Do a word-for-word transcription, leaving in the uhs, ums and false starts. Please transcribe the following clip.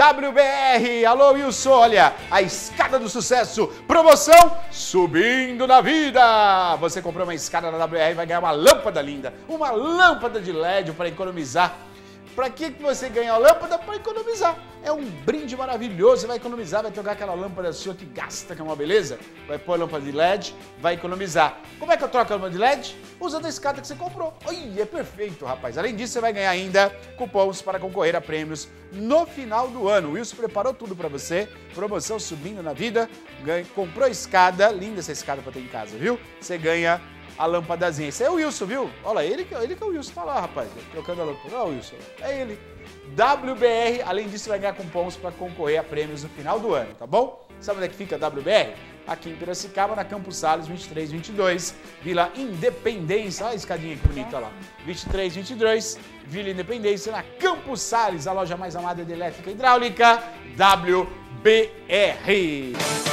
W B R, alô Wilson, olha, a escada do sucesso, promoção subindo na vida. Você comprou uma escada na W B R e vai ganhar uma lâmpada linda, uma lâmpada de L E D para economizar. Para que que você ganha a lâmpada? Para economizar. É um brinde maravilhoso, você vai economizar, vai trocar aquela lâmpada sua que gasta, que é uma beleza, vai pôr a lâmpada de L E D, vai economizar. Como é que eu troco a lâmpada de L E D? Usando a escada que você comprou. Ai, é perfeito, rapaz. Além disso, você vai ganhar ainda cupons para concorrer a prêmios no final do ano. O Wilson preparou tudo para você, promoção subindo na vida, ganha, comprou a escada, linda essa escada para ter em casa, viu? Você ganha a lâmpadazinha. Esse é o Wilson, viu? Olha, ele que, ele que é o Wilson. Tá lá, rapaz, trocando a lâmpada. Olha o Wilson. É ele. W B R, além disso, vai ganhar cupons para concorrer a prêmios no final do ano, tá bom? Sabe onde é que fica a W B R? Aqui em Piracicaba, na Campos Sales, vinte e três vinte e dois, Vila Independência. Olha a escadinha que bonita lá. vinte e três vinte e dois, Vila Independência, na Campos Sales, a loja mais amada de elétrica e hidráulica, W B R.